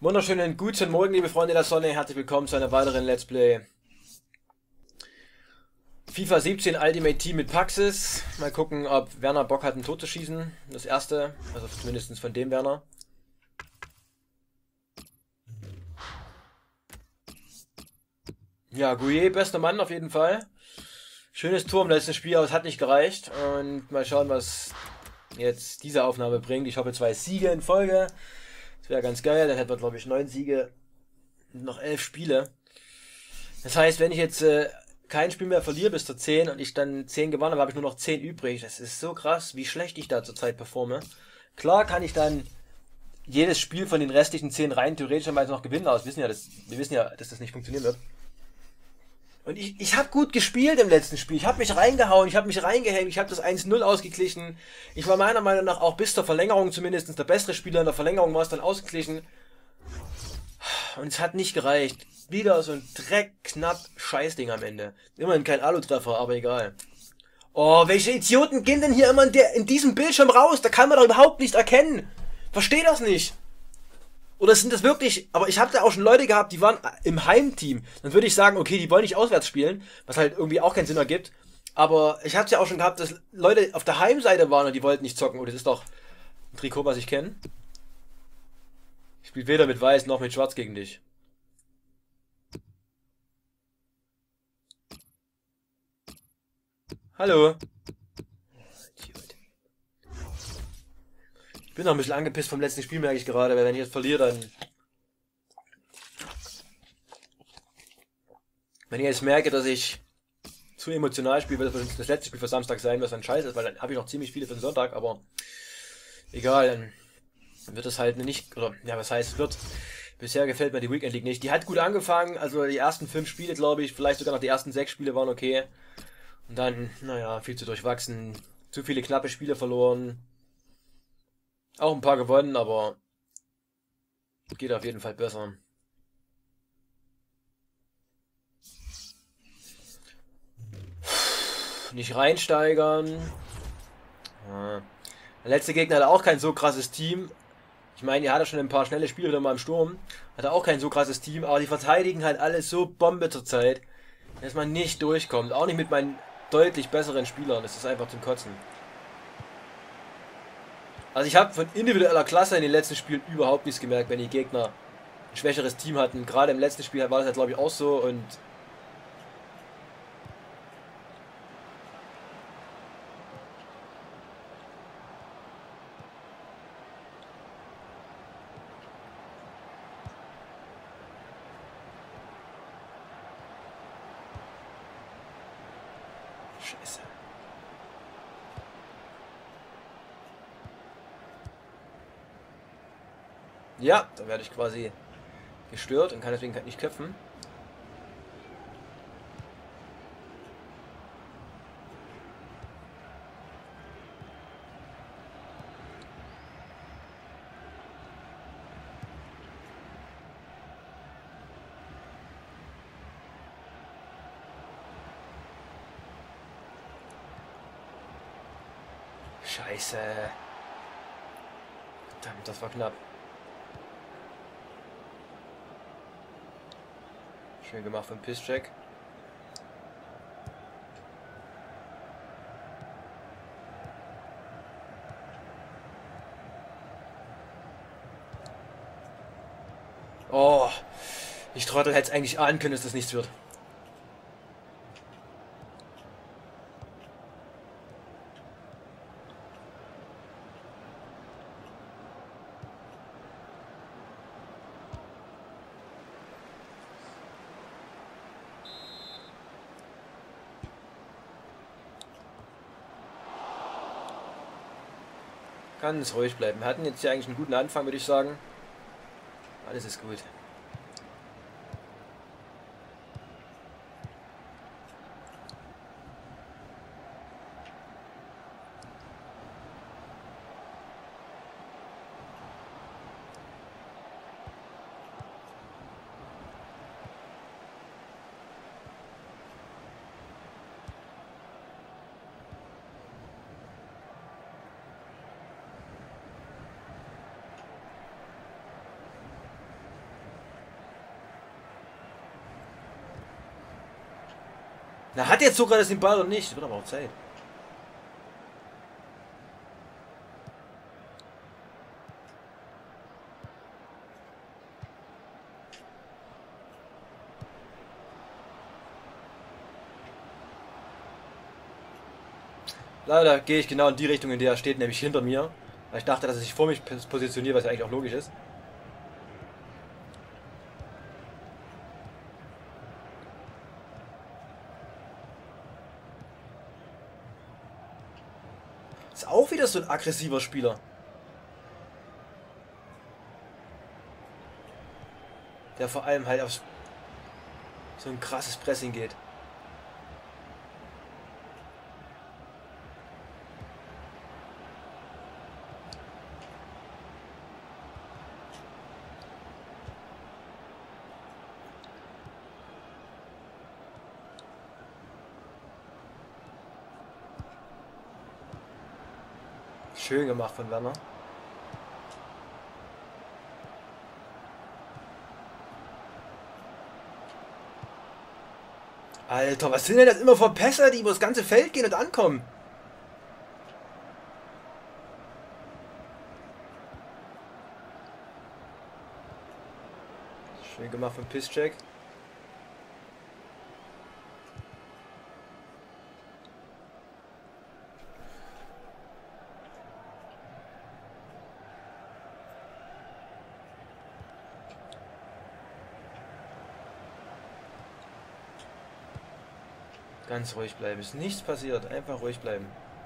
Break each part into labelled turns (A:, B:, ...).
A: Wunderschönen guten Morgen, liebe Freunde der Sonne. Herzlich willkommen zu einer weiteren Let's Play. FIFA 17 Ultimate Team mit Paxis. Mal gucken, ob Werner Bock hat, ein Tor zu schießen. Das erste, also zumindest von dem Werner. Ja, Gouillet, bester Mann auf jeden Fall. Schönes Tor im letzten Spiel, aber es hat nicht gereicht. Und mal schauen, was jetzt diese Aufnahme bringt. Ich hoffe 2 Siege in Folge. Das wäre ganz geil. Dann hätten wir, glaube ich, 9 Siege und noch 11 Spiele. Das heißt, wenn ich jetzt kein Spiel mehr verliere bis zur 10 und ich dann 10 gewonnen habe, habe ich nur noch 10 übrig. Das ist so krass, wie schlecht ich da zurzeit performe. Klar kann ich dann jedes Spiel von den restlichen 10 rein theoretischerweise noch gewinnen, aber wir wissen ja, dass das nicht funktionieren wird. Und ich habe gut gespielt im letzten Spiel. Ich habe mich reingehauen, ich habe mich reingehängt, ich habe das 1-0 ausgeglichen. Ich war meiner Meinung nach auch bis zur Verlängerung zumindest der bessere Spieler. In der Verlängerung war es dann ausgeglichen. Und es hat nicht gereicht. Wieder so ein knapp Scheißding am Ende. Immerhin kein Alu-Treffer, aber egal. Oh, welche Idioten gehen denn hier immer in diesem Bildschirm raus? Da kann man doch überhaupt nicht erkennen. Versteh das nicht. Oder sind das wirklich, aber ich habe da auch schon Leute gehabt, die waren im Heimteam. Dann würde ich sagen, okay, die wollen nicht auswärts spielen, was halt irgendwie auch keinen Sinn ergibt. Aber ich habe es ja auch schon gehabt, dass Leute auf der Heimseite waren und die wollten nicht zocken. Oh, das ist doch ein Trikot, was ich kenne. Ich spiele weder mit Weiß noch mit Schwarz gegen dich. Hallo. Ich bin noch ein bisschen angepisst vom letzten Spiel, merke ich gerade, weil wenn ich jetzt verliere, dann... Wenn ich jetzt merke, dass ich zu emotional spiele, wird das letzte Spiel für Samstag sein, was dann scheiße ist, weil dann habe ich noch ziemlich viele für den Sonntag, aber egal, dann wird es halt nicht, oder ja, was heißt wird. Bisher gefällt mir die Weekend League nicht. Die hat gut angefangen, also die ersten 5 Spiele, glaube ich, vielleicht sogar noch die ersten 6 Spiele waren okay. Und dann, naja, viel zu durchwachsen, zu viele knappe Spiele verloren. Auch ein paar gewonnen, aber geht auf jeden Fall besser. Nicht reinsteigern. Ja. Der letzte Gegner hatte auch kein so krasses Team. Ich meine, er hatte schon ein paar schnelle Spiele wieder mal im Sturm. Hatte auch kein so krasses Team, aber die verteidigen halt alles so Bombe zur Zeit, dass man nicht durchkommt. Auch nicht mit meinen deutlich besseren Spielern. Das ist einfach zum Kotzen. Also ich habe von individueller Klasse in den letzten Spielen überhaupt nichts gemerkt, wenn die Gegner ein schwächeres Team hatten. Gerade im letzten Spiel war das halt, glaube ich, auch so. Und Scheiße. Ja, da werde ich quasi gestört und kann deswegen halt nicht köpfen. Scheiße. Verdammt, das war knapp. Schön gemacht vom Pisscheck. Oh, ich Trottel hätte es eigentlich ahnen können, dass das nichts wird. Ganz ruhig bleiben. Wir hatten jetzt ja eigentlich einen guten Anfang, würde ich sagen. Alles ist gut. Na, hat jetzt sogar das den Ball oder nicht? Das wird aber auch Zeit. Leider gehe ich genau in die Richtung, in der er steht, nämlich hinter mir. Weil ich dachte, dass er sich vor mich positioniert, was ja eigentlich auch logisch ist. Ist auch wieder so ein aggressiver Spieler. Der vor allem halt auf so ein krasses Pressing geht. Schön gemacht von Werner. Alter, was sind denn das immer für Pässe, die über das ganze Feld gehen und ankommen? Schön gemacht von Pisscheck. Ganz ruhig bleiben. Ist nichts passiert. Einfach ruhig bleiben.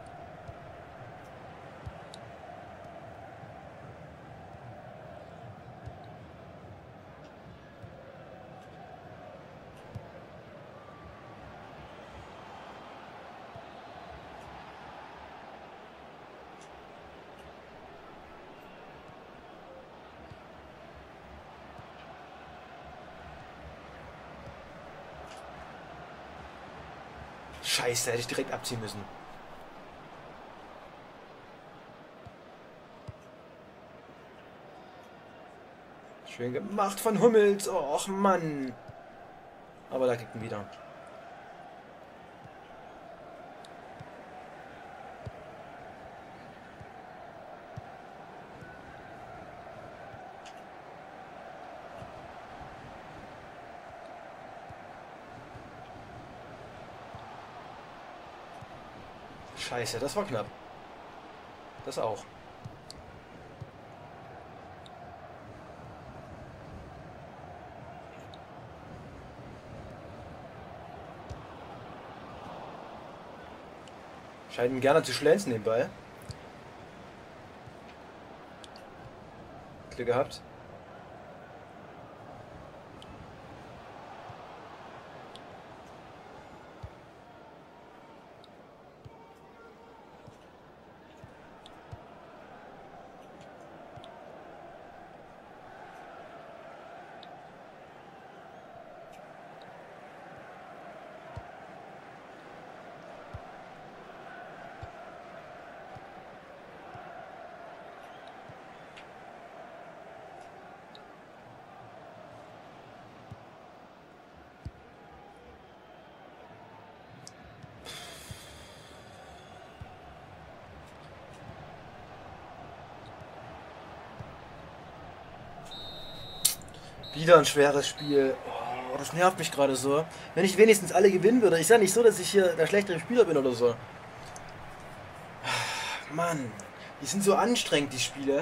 A: Scheiße, hätte ich direkt abziehen müssen. Schön gemacht von Hummels. Och Mann. Aber da kriegt ihn wieder. Scheiße, das war knapp. Das auch. Scheint ihn gerne zu schlänzen, den Ball. Glück gehabt. Wieder ein schweres Spiel. Oh, das nervt mich gerade so. Wenn ich wenigstens alle gewinnen würde. Ist ja nicht so, dass ich hier der schlechtere Spieler bin oder so. Mann, die sind so anstrengend, die Spiele.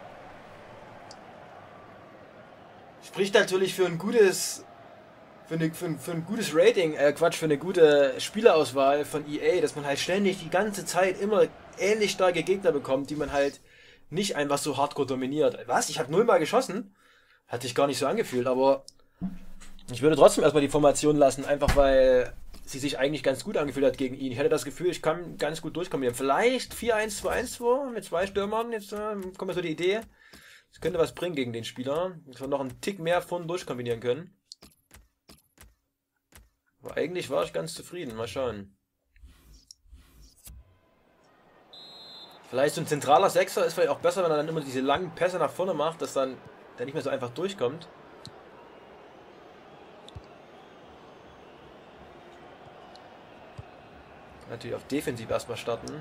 A: Spricht natürlich für ein gutes... Für ein gutes Rating, Quatsch, für eine gute Spielerauswahl von EA, dass man halt ständig die ganze Zeit immer ähnlich starke Gegner bekommt, die man halt nicht einfach so hardcore dominiert. Was? Ich habe 0-mal geschossen? Hat sich gar nicht so angefühlt, aber ich würde trotzdem erstmal die Formation lassen, einfach weil sie sich eigentlich ganz gut angefühlt hat gegen ihn. Ich hatte das Gefühl, ich kann ganz gut durchkombinieren. Vielleicht 4-1-2-1-2 mit 2 Stürmern, jetzt kommt mir so die Idee. Das könnte was bringen gegen den Spieler, dass wir noch einen Tick mehr von durchkombinieren können. Aber eigentlich war ich ganz zufrieden, mal schauen. Vielleicht so ein zentraler Sechser ist vielleicht auch besser, wenn er dann immer diese langen Pässe nach vorne macht, dass dann der nicht mehr so einfach durchkommt. Natürlich auf defensiv erstmal starten.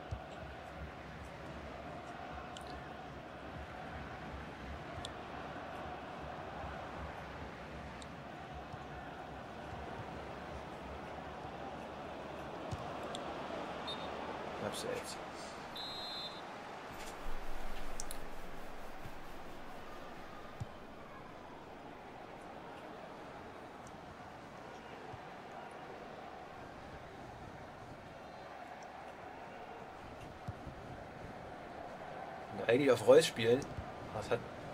A: Abseits. Eigentlich auf Reus spielen. Das hat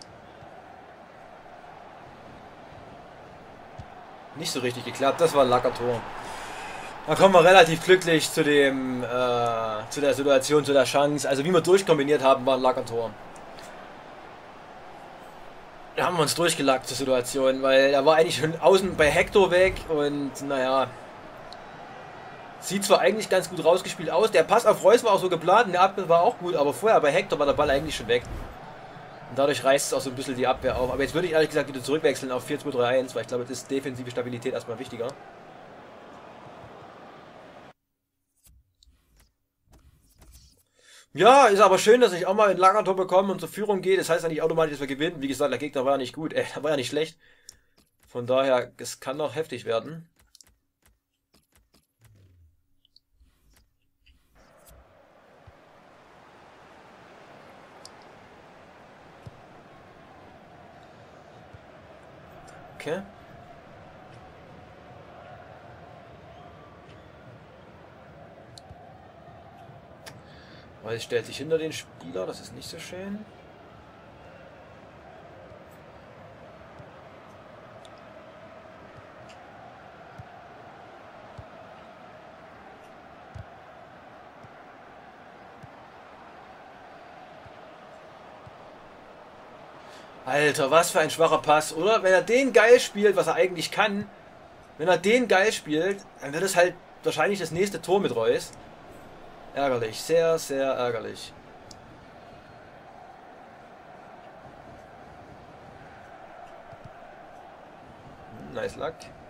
A: nicht so richtig geklappt. Das war ein Lackertor. Da kommen wir relativ glücklich zu dem, zu der Situation, zu der Chance. Also wie wir durchkombiniert haben, war ein Lackertor. Da haben wir uns durchgelackt zur Situation, weil er war eigentlich schon außen bei Hector weg und naja. Sieht zwar eigentlich ganz gut rausgespielt aus, der Pass auf Reus war auch so geplant, der Abwehr war auch gut, aber vorher bei Hector war der Ball eigentlich schon weg. Und dadurch reißt es auch so ein bisschen die Abwehr auf. Aber jetzt würde ich ehrlich gesagt wieder zurückwechseln auf 4-2-3-1, weil ich glaube, das ist defensive Stabilität erstmal wichtiger. Ja, ist aber schön, dass ich auch mal ein Lagertor bekomme und zur Führung gehe. Das heißt ja nicht automatisch, dass wir gewinnen. Wie gesagt, der Gegner war ja nicht gut, der war ja nicht schlecht. Von daher, es kann noch heftig werden. Okay. Weil es stellt sich hinter den Spieler, das ist nicht so schön. Alter, was für ein schwacher Pass, oder? Wenn er den geil spielt, was er eigentlich kann, wenn er den geil spielt, dann wird es halt wahrscheinlich das nächste Tor mit Reus. Ärgerlich, sehr, sehr ärgerlich. Nice luck.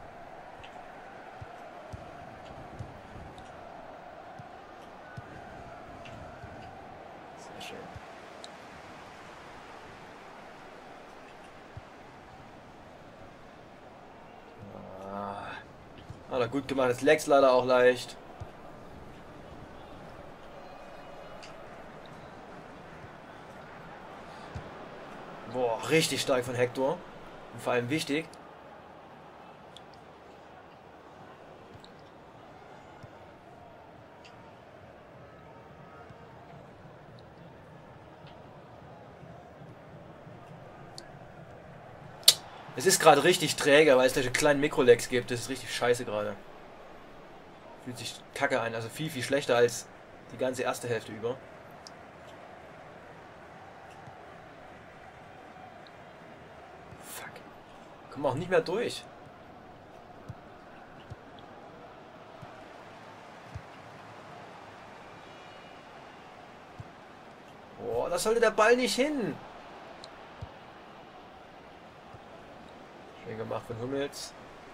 A: Sehr schön. Hat er gut gemacht. Das Lex leider auch leicht. Boah, richtig stark von Hector. Und vor allem wichtig. Es ist gerade richtig träge, weil es solche kleinen Mikrolegs gibt. Das ist richtig scheiße gerade. Fühlt sich kacke an. Also viel, viel schlechter als die ganze erste Hälfte über. Fuck. Kommen wir auch nicht mehr durch. Boah, da sollte der Ball nicht hin. Schön gemacht von Hummels.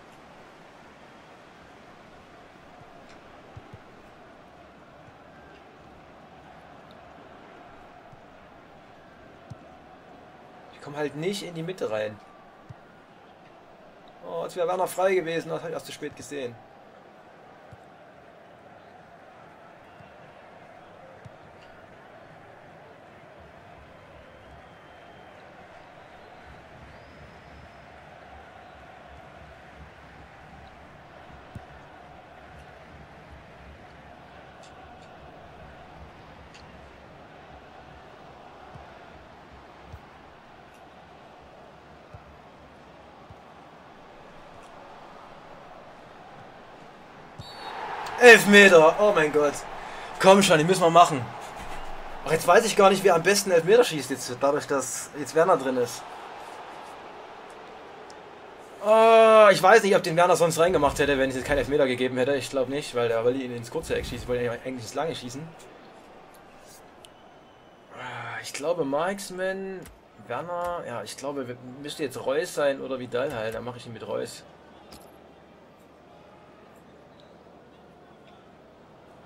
A: Ich komme halt nicht in die Mitte rein. Oh, jetzt wäre Werner frei gewesen, das habe ich erst zu spät gesehen. Elfmeter, oh mein Gott. Komm schon, die müssen wir machen. Ach, jetzt weiß ich gar nicht, wer am besten Elfmeter schießt jetzt, dadurch, dass jetzt Werner drin ist. Oh, ich weiß nicht, ob den Werner sonst reingemacht hätte, wenn es jetzt keinen Elfmeter gegeben hätte. Ich glaube nicht, weil der wollte ihn ins kurze Eck schießen, wollte eigentlich ins lange schießen. Ich glaube Marksman, Werner, ja, ich glaube, müsste jetzt Reus sein oder Vidal halt, dann mache ich ihn mit Reus.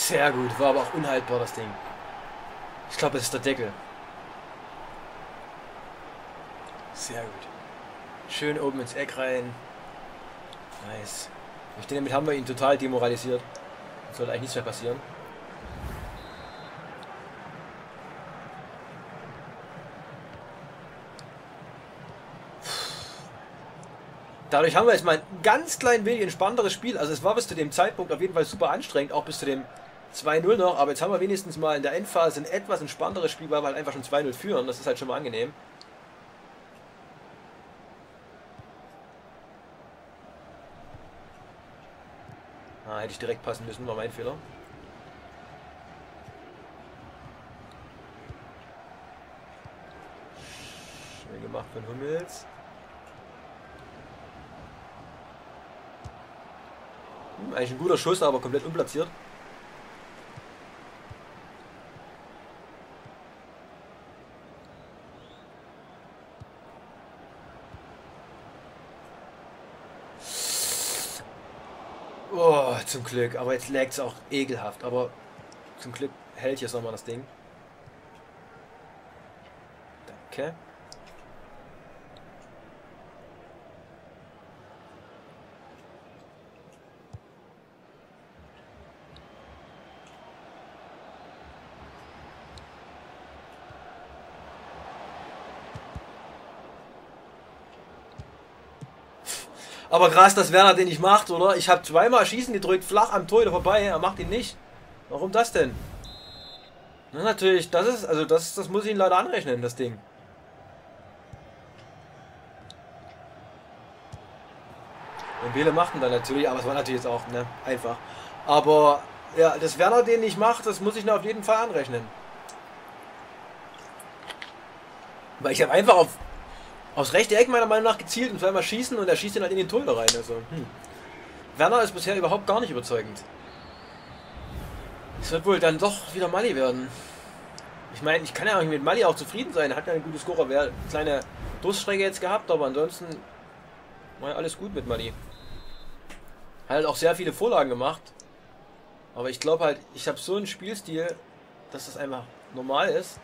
A: Sehr gut, war aber auch unhaltbar das Ding. Ich glaube, es ist der Deckel. Sehr gut. Schön oben ins Eck rein. Nice. Ich denke, damit haben wir ihn total demoralisiert. Sollte eigentlich nichts mehr passieren. Dadurch haben wir jetzt mal ein ganz klein wenig entspannteres Spiel. Also es war bis zu dem Zeitpunkt auf jeden Fall super anstrengend, auch bis zu dem 2-0 noch. Aber jetzt haben wir wenigstens mal in der Endphase ein etwas entspannteres Spiel, weil wir halt einfach schon 2-0 führen. Das ist halt schon mal angenehm. Ah, hätte ich direkt passen müssen, war mein Fehler. Schön gemacht von Hummels. Eigentlich ein guter Schuss, aber komplett unplatziert. Oh, zum Glück. Aber jetzt laggt es auch ekelhaft. Aber zum Glück hält jetzt nochmal das Ding. Danke. Aber krass, dass Werner den nicht macht, oder? Ich habe zweimal Schießen gedrückt, flach am Tor vorbei, er macht ihn nicht. Warum das denn? Na natürlich, das ist, also das muss ich ihn leider anrechnen, das Ding. Und Bele macht ihn dann natürlich, aber es war natürlich jetzt auch, ne, einfach. Aber, ja, dass Werner den nicht macht, das muss ich ihn auf jeden Fall anrechnen. Weil ich habe einfach aufs rechte Eck meiner Meinung nach gezielt und zweimal schießen und er schießt ihn halt in den Tor rein. Also, Werner ist bisher überhaupt gar nicht überzeugend. Es wird wohl dann doch wieder Mali werden. Ich meine, ich kann ja auch mit Mali auch zufrieden sein. Er hat ja eine gute Scorer, wäre kleine Durststrecke jetzt gehabt, aber ansonsten war ja alles gut mit Mali. Hat halt auch sehr viele Vorlagen gemacht. Aber ich glaube halt, ich habe so einen Spielstil, dass das einfach normal ist.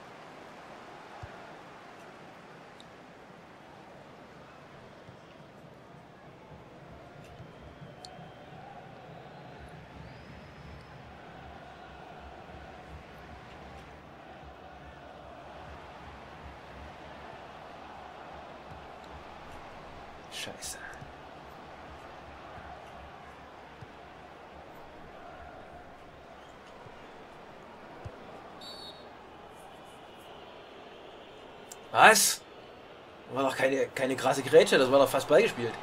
A: Scheiße. Was? Das war doch keine krasse Grätsche, das war doch fast beigespielt.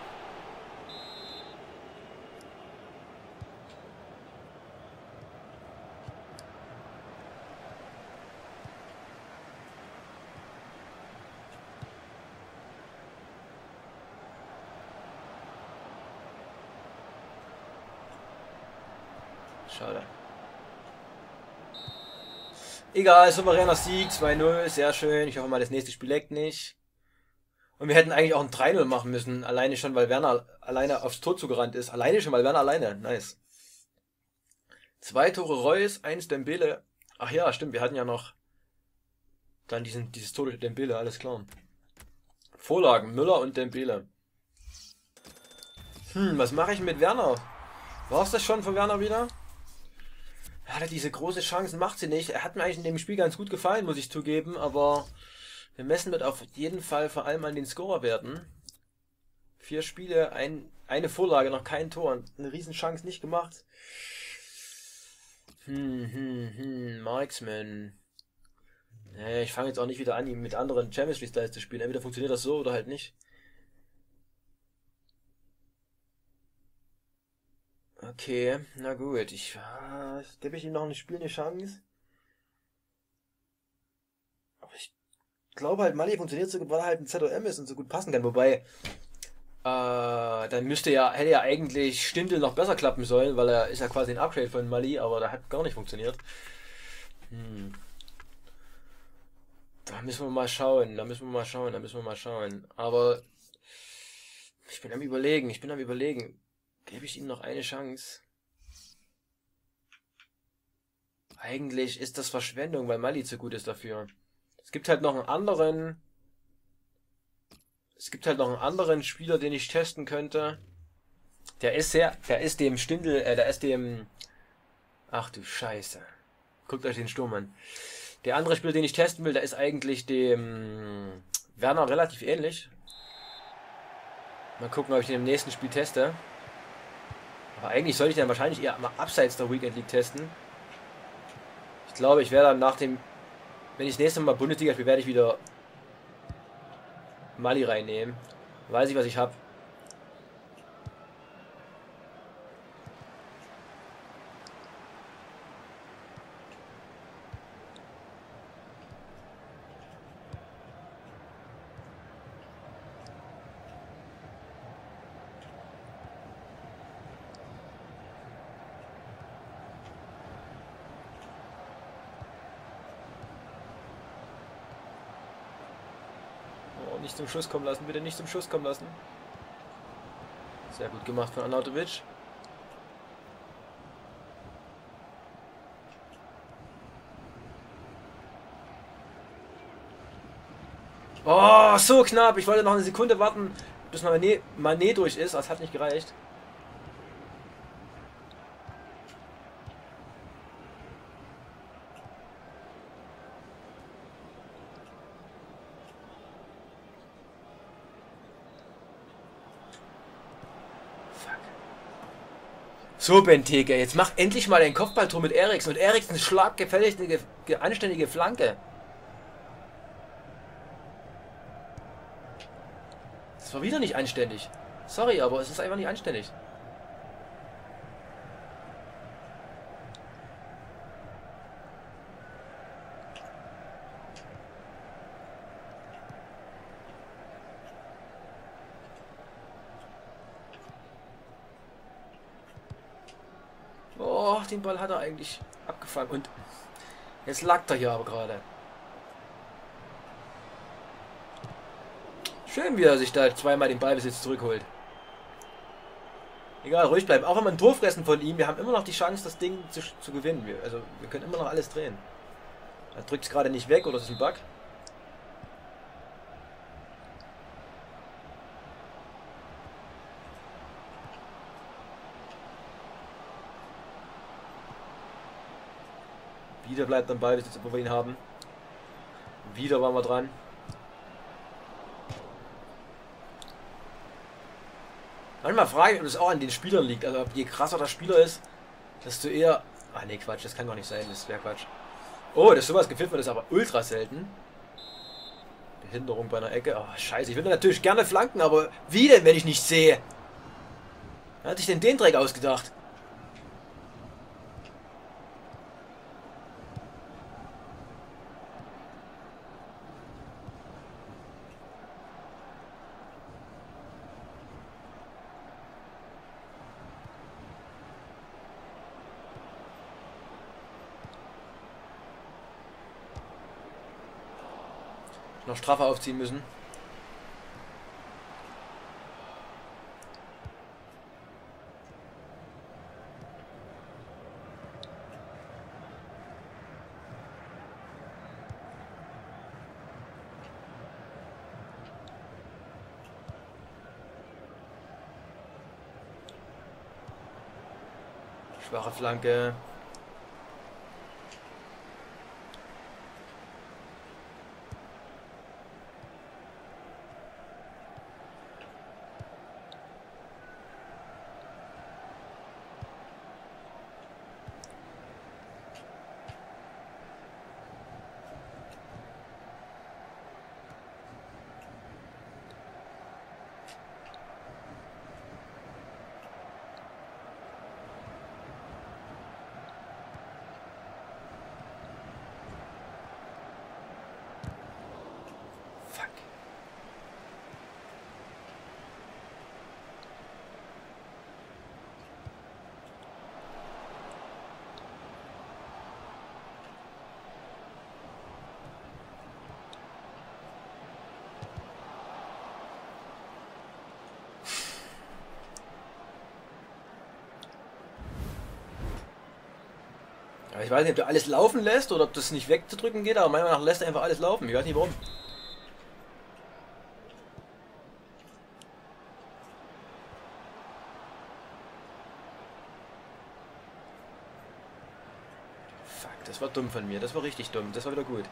A: Schade. Egal, souveräner Sieg, 2-0, sehr schön. Ich hoffe mal, das nächste Spiel leckt nicht. Und wir hätten eigentlich auch ein 3-0 machen müssen, alleine schon, weil Werner alleine aufs Tor zugerannt ist. Alleine schon, weil Werner alleine, nice. 2 Tore Reus, 1 Dembele. Ach ja, stimmt, wir hatten ja noch dann dieses Tor durch Dembele, alles klar. Vorlagen, Müller und Dembele. Was mache ich mit Werner? War es das schon von Werner wieder? Hat er diese große Chancen, macht sie nicht. Er hat mir eigentlich in dem Spiel ganz gut gefallen, muss ich zugeben, aber wir messen wird auf jeden Fall vor allem an den Scorerwerten. 4 Spiele, eine Vorlage, noch kein Tor und eine Riesenchance nicht gemacht. Marksman. Nee, ich fange jetzt auch nicht wieder an, ihn mit anderen Champions League Styles zu spielen. Entweder funktioniert das so oder halt nicht. Okay, na gut. Gebe ich ihm noch ein Spiel eine Chance. Aber ich glaube halt, Mali funktioniert so gut, weil er halt ein ZOM ist und so gut passen kann. Wobei, dann hätte ja eigentlich Stindl noch besser klappen sollen, weil er ist ja quasi ein Upgrade von Mali, aber der hat gar nicht funktioniert. Da müssen wir mal schauen, da müssen wir mal schauen, da müssen wir mal schauen. Aber ich bin am überlegen. Gebe ich ihm noch eine Chance? Eigentlich ist das Verschwendung, weil Mali zu gut ist dafür. Es gibt halt noch einen anderen. Es gibt halt noch einen anderen Spieler, den ich testen könnte. Der ist dem Stindel, der ist dem. Ach du Scheiße. Guckt euch den Sturm an. Der andere Spieler, den ich testen will, der ist eigentlich dem Werner relativ ähnlich. Mal gucken, ob ich den im nächsten Spiel teste. Aber eigentlich sollte ich den wahrscheinlich eher mal abseits der Weekend League testen. Ich glaube, ich werde dann nach dem, wenn ich das nächste Mal Bundesliga spiele, werde ich wieder Mali reinnehmen. Weiß ich, was ich habe. Oh, nicht zum Schuss kommen lassen, bitte nicht zum Schuss kommen lassen. Sehr gut gemacht von Arnautovic. Oh, so knapp. Ich wollte noch eine Sekunde warten, bis Mané durch ist. Das hat nicht gereicht. So, Benteke, jetzt mach endlich mal ein Kopfballtor mit Eriksen. Und Eriksen schlag gefällig eine anständige Flanke. Das war wieder nicht anständig. Sorry, aber es ist einfach nicht anständig. Oh, den Ball hat er eigentlich abgefangen. Und jetzt lag er hier aber gerade. Schön, wie er sich da zweimal den Ballbesitz zurückholt. Egal, ruhig bleiben. Auch wenn wir ein Tor fressen von ihm, wir haben immer noch die Chance, das Ding zu gewinnen. Wir können immer noch alles drehen. Er drückt es gerade nicht weg, oder ist es ein Bug? Wieder bleibt am Ball, wo wir ihn haben. Wieder waren wir dran. Manchmal frage ich, ob das auch an den Spielern liegt. Also je krasser der Spieler ist, desto eher... Ah ne, Quatsch, das kann doch nicht sein, das wäre Quatsch. Oh, dass sowas gepfiffen wird, ist aber ultra selten. Behinderung bei einer Ecke. Oh, scheiße, ich würde natürlich gerne flanken, aber wie denn, wenn ich nicht sehe? Wer hat sich denn den Dreck ausgedacht? Noch straffer aufziehen müssen. Schwache Flanke. Ich weiß nicht, ob der alles laufen lässt oder ob das nicht wegzudrücken geht, aber meiner Meinung nach lässt er einfach alles laufen. Ich weiß nicht warum. Fuck, das war dumm von mir. Das war richtig dumm. Das war wieder gut.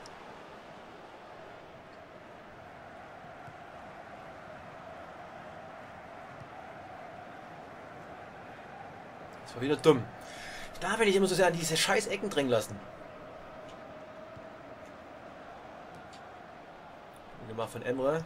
A: Das war wieder dumm. Ich darf mich nicht immer so sehr an diese scheiß Ecken drängen lassen. Gemacht von Emre.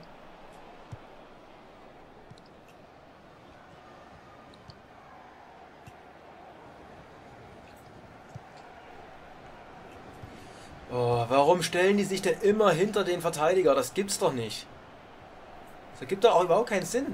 A: Oh, warum stellen die sich denn immer hinter den Verteidiger? Das gibt's doch nicht. Das ergibt doch auch überhaupt keinen Sinn.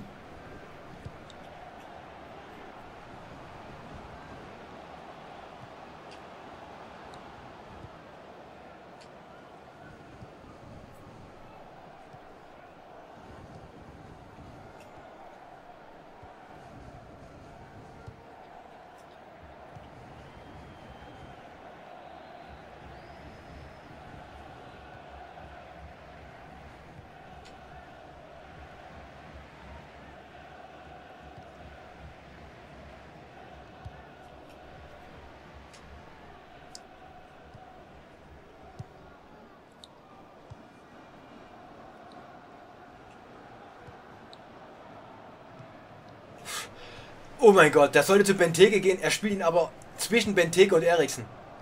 A: Oh mein Gott, der sollte zu Benteke gehen, er spielt ihn aber zwischen Benteke und Eriksen.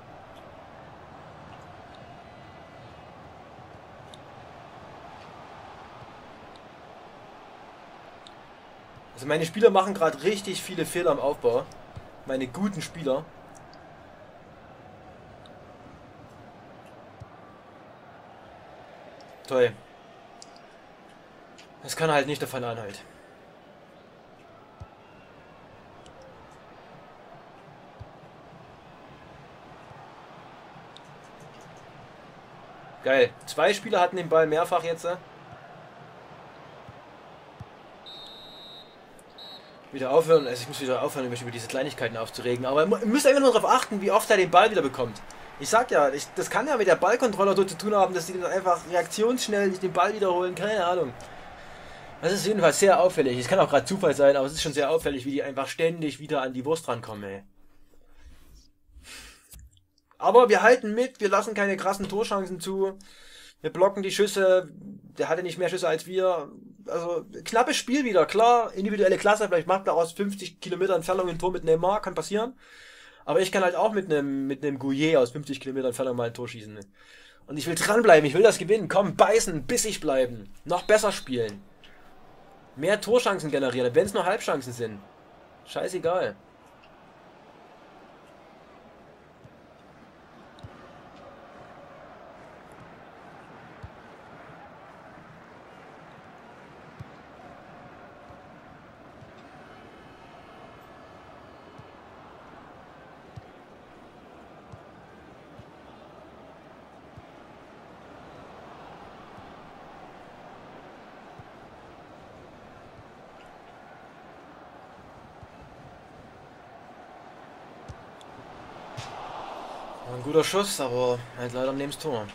A: Also meine Spieler machen gerade richtig viele Fehler im Aufbau. Meine guten Spieler. Toll. Das kann er halt nicht davon anhalten. Geil. 2 Spieler hatten den Ball mehrfach jetzt. Wieder aufhören. Also ich muss wieder aufhören, mich über diese Kleinigkeiten aufzuregen. Aber ihr müsst einfach nur darauf achten, wie oft er den Ball wieder bekommt. Ich sag ja, das kann ja mit der Ballkontrolle so zu tun haben, dass die dann einfach reaktionsschnell nicht den Ball wiederholen. Keine Ahnung. Das ist jedenfalls sehr auffällig. Es kann auch gerade Zufall sein, aber es ist schon sehr auffällig, wie die einfach ständig wieder an die Wurst rankommen, ey. Aber wir halten mit, wir lassen keine krassen Torchancen zu. Wir blocken die Schüsse. Der hatte nicht mehr Schüsse als wir. Also, knappes Spiel wieder. Klar, individuelle Klasse. Vielleicht macht er aus 50 Kilometer Entfernung ein Tor mit Neymar. Kann passieren. Aber ich kann halt auch mit einem Gouillet aus 50 Kilometer Entfernung mal ein Tor schießen. Und ich will dranbleiben. Ich will das gewinnen. Komm, beißen, bissig bleiben. Noch besser spielen. Mehr Torchancen generieren. Wenn es nur Halbchancen sind. Scheißegal. Ein guter Schuss, aber halt leider neben das Tor.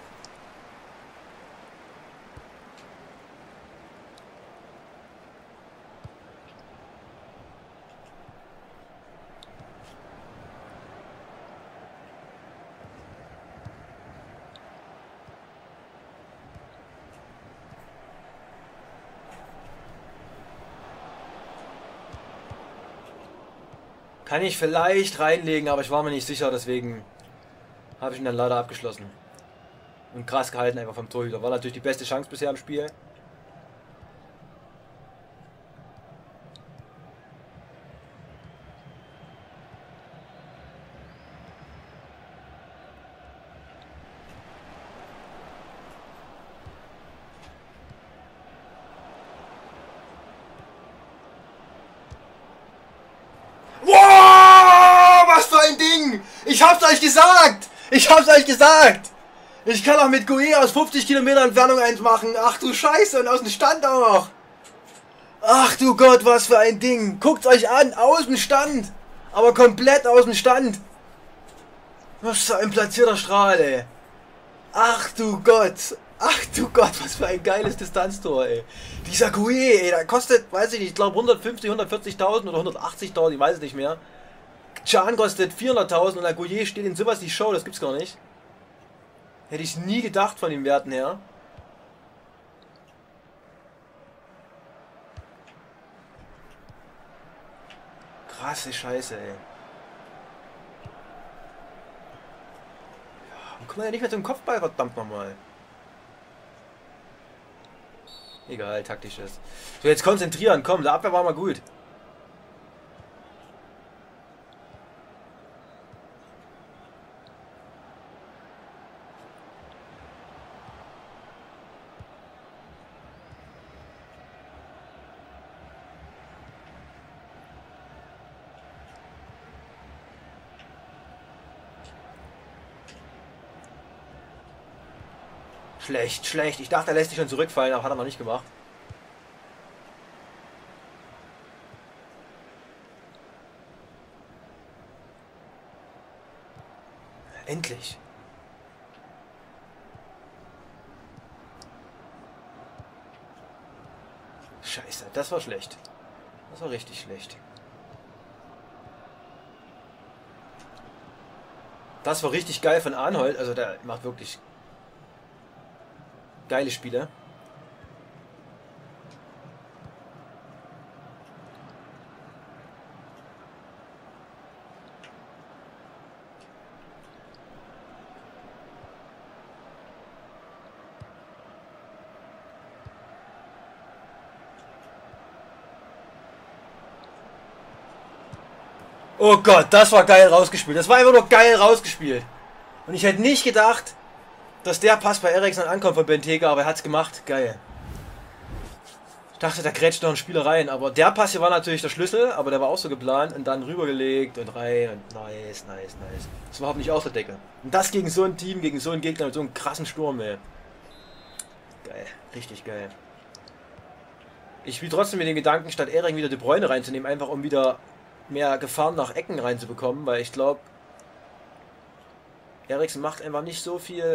A: Kann ich vielleicht reinlegen, aber ich war mir nicht sicher, deswegen habe ich ihn dann leider abgeschlossen. Und krass gehalten einfach vom Torhüter. War natürlich die beste Chance bisher im Spiel. Wow, was für ein Ding! Ich hab's euch gesagt! Ich hab's euch gesagt! Ich kann auch mit Gouillet aus 50 Kilometer Entfernung eins machen. Ach du Scheiße, und aus dem Stand auch noch. Ach du Gott, was für ein Ding. Guckt's euch an, aus dem Stand. Aber komplett aus dem Stand. Was für ein platzierter Strahl, ey. Ach du Gott. Ach du Gott, was für ein geiles Distanztor, ey. Dieser Gué, ey, der kostet, weiß ich nicht, ich glaube 150, 140.000 oder 180.000, ich weiß es nicht mehr. Can kostet 400.000 und der Gué steht in sowas die Show, das gibt's gar nicht. Hätte ich nie gedacht von den Werten her. Krasse Scheiße, ey. Und guck mal ja nicht mehr zum Kopfball, verdammt nochmal. Egal, taktisches. So, jetzt konzentrieren, komm, der Abwehr war mal gut. Schlecht, schlecht. Ich dachte, er lässt sich schon zurückfallen, aber hat er noch nicht gemacht. Endlich. Scheiße, das war schlecht. Das war richtig schlecht. Das war richtig geil von Arnold. Also der macht wirklich geile Spiele. Oh Gott, das war geil rausgespielt. Das war einfach nur geil rausgespielt. Und ich hätte nicht gedacht, dass der Pass bei Eriksen ankommt von Benteke, aber er hat es gemacht. Geil. Ich dachte, da grätscht noch ein Spieler rein, aber der Pass hier war natürlich der Schlüssel, aber der war auch so geplant und dann rübergelegt und rein und nice, nice, nice. Das war überhaupt nicht aus der Decke. Und das gegen so ein Team, gegen so einen Gegner mit so einem krassen Sturm, ey. Geil, richtig geil. Ich spiele trotzdem mit dem Gedanken, statt Eriksen wieder De Bruyne reinzunehmen, einfach um wieder mehr Gefahren nach Ecken reinzubekommen, weil ich glaube, Eriksen macht einfach nicht so viel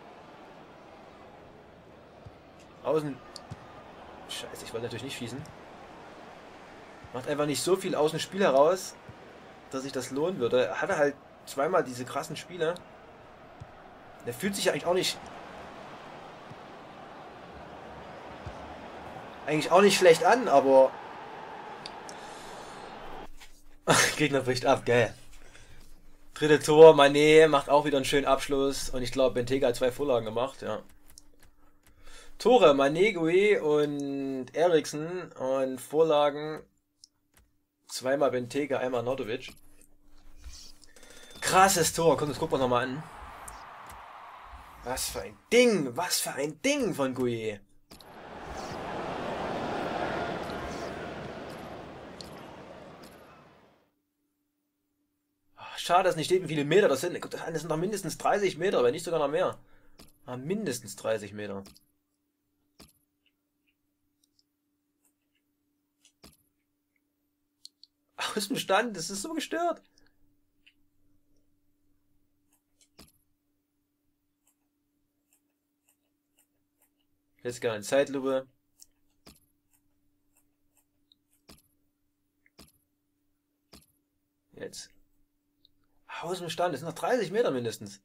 A: außen... Scheiße, ich wollte natürlich nicht schießen. Macht einfach nicht so viel aus dem Spiel heraus, dass sich das lohnen würde. Er hatte halt zweimal diese krassen Spiele. Der fühlt sich ja eigentlich auch nicht schlecht an, aber Gegner bricht ab, geil. Dritte Tor, Mané macht auch wieder einen schönen Abschluss und ich glaube, Benteke hat 2 Vorlagen gemacht, ja. Tore, Mané, Gué und Eriksen und Vorlagen zweimal Benteke, einmal Nodovic. Krasses Tor, komm, das gucken wir nochmal an. Was für ein Ding von Gué. Schade, dass nicht steht, wie viele Meter das sind. Das sind noch mindestens 30 Meter, wenn nicht sogar noch mehr. Mindestens 30 Meter. Aus dem Stand, das ist so gestört. Jetzt gerne eine Zeitlupe. Jetzt. Aus dem Stand, das sind noch 30 Meter mindestens.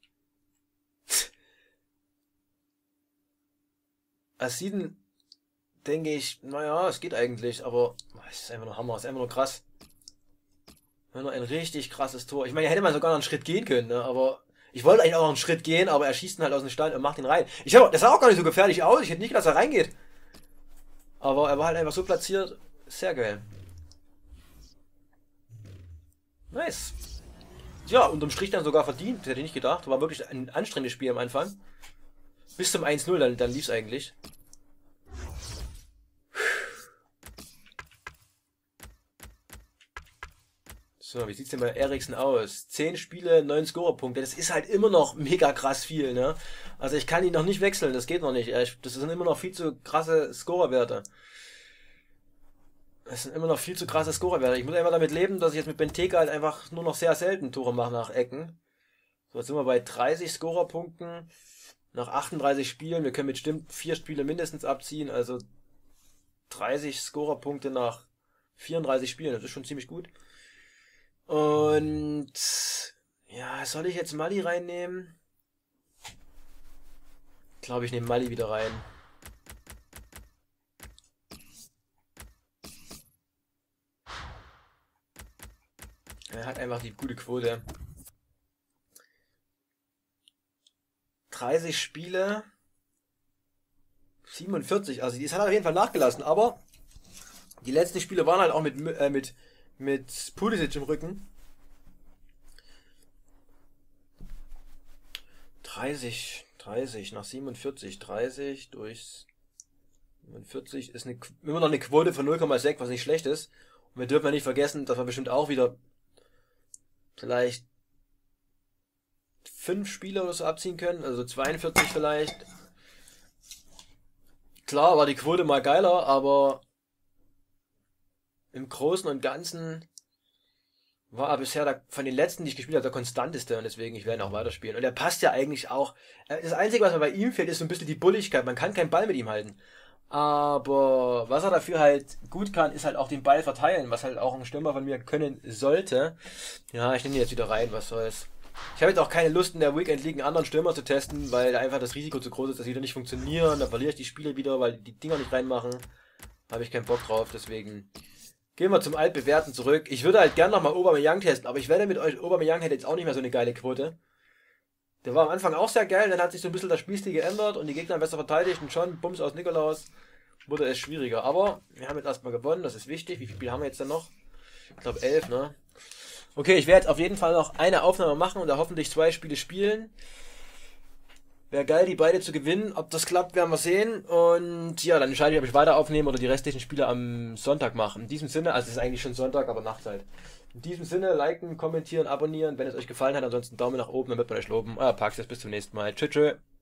A: Als Sieden denke ich, naja, es geht eigentlich, aber es ist einfach nur Hammer, es ist einfach nur krass. Nur ein richtig krasses Tor. Ich meine, hätte man sogar noch einen Schritt gehen können, ne? Aber ich wollte eigentlich auch noch einen Schritt gehen, aber er schießt ihn halt aus dem Stand und macht ihn rein. Das sah auch gar nicht so gefährlich aus. Ich hätte nicht gedacht, dass er reingeht. Aber er war halt einfach so platziert. Sehr geil. Nice. Ja, unterm Strich dann sogar verdient. Das hätte ich nicht gedacht. War wirklich ein anstrengendes Spiel am Anfang. Bis zum 1-0, dann lief es eigentlich. So, wie sieht es denn bei Eriksen aus? 10 Spiele, 9 Scorerpunkte. Das ist halt immer noch mega krass viel, ne? Also ich kann ihn noch nicht wechseln, das geht noch nicht. Das sind immer noch viel zu krasse Scorerwerte. Das sind immer noch viel zu krasse Scorerwerte. Ich muss einfach damit leben, dass ich jetzt mit Benteke halt einfach nur noch sehr selten Tore mache nach Ecken. So, jetzt sind wir bei 30 Scorerpunkten. Nach 38 Spielen. Wir können bestimmt 4 Spiele mindestens abziehen. Also 30 Scorerpunkte nach 34 Spielen. Das ist schon ziemlich gut. Und ja, soll ich jetzt Mali reinnehmen? Ich glaube, ich nehme Mali wieder rein. Er hat einfach die gute Quote. 30 Spiele. 47. Also, das hat auf jeden Fall nachgelassen. Aber die letzten Spiele waren halt auch mit Pulisic im Rücken. 30 nach 47. 30 durch 47 ist immer noch eine Quote von 0,6, was nicht schlecht ist. Und wir dürfen ja nicht vergessen, dass wir bestimmt auch wieder vielleicht 5 Spiele oder so abziehen können, also 42 vielleicht. Klar war die Quote mal geiler, aber im Großen und Ganzen war er bisher von den letzten, die ich gespielt habe, der konstanteste und deswegen, ich werde ihn auch weiterspielen. Und er passt ja eigentlich auch. Das Einzige, was mir bei ihm fehlt, ist so ein bisschen die Bulligkeit. Man kann keinen Ball mit ihm halten. Aber was er dafür halt gut kann, ist halt auch den Ball verteilen, was halt auch ein Stürmer von mir können sollte. Ja, ich nehme ihn jetzt wieder rein, was soll's. Ich habe jetzt auch keine Lust in der Weekend League einen anderen Stürmer zu testen, weil einfach das Risiko zu groß ist, dass sie wieder nicht funktionieren. Da verliere ich die Spiele wieder, weil die Dinger nicht reinmachen. Habe ich keinen Bock drauf, deswegen gehen wir zum Altbewährten zurück. Ich würde halt gerne nochmal Aubameyang testen, aber ich werde mit euch, Aubameyang hätte jetzt auch nicht mehr so eine geile Quote. Der war am Anfang auch sehr geil, dann hat sich so ein bisschen das Spielstil geändert und die Gegner besser verteidigt und schon, Bums aus Nikolaus, wurde es schwieriger. Aber wir haben jetzt erstmal gewonnen, das ist wichtig. Wie viele Spiele haben wir jetzt dann noch? Ich glaube 11, ne? Okay, ich werde jetzt auf jeden Fall noch eine Aufnahme machen und da hoffentlich 2 Spiele spielen. Wäre geil, die beide zu gewinnen. Ob das klappt, werden wir sehen. Und ja, dann entscheide ich, ob ich weiter aufnehme oder die restlichen Spiele am Sonntag mache. In diesem Sinne, also es ist eigentlich schon Sonntag, aber Nachtzeit. In diesem Sinne, liken, kommentieren, abonnieren, wenn es euch gefallen hat. Ansonsten Daumen nach oben, dann wird man euch loben. Euer Pax, bis zum nächsten Mal. Tschüss, tschüss.